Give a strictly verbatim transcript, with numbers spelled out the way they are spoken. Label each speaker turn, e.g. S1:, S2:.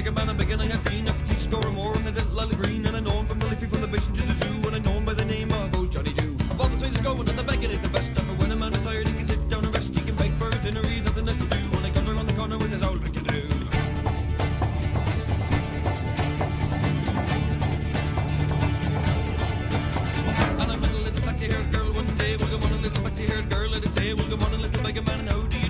S1: beggar man, I'm begging I have been. I've teach score or more in the little Lilac Green. And I know him from the Liffey, from the Basin to the Zoo. And I know him by the name of old Johnny Dew. Of all the ways going, and the begging is the best. And for when a man is tired, he can sit down and rest. He can beg for his dinner, he's nothing left to do. When I come around the corner with his old wicked do. And I met a little flaxy-haired girl one day. We'll go on a little flaxy-haired girl, let it say. We'll go on a little beggar man, and how do you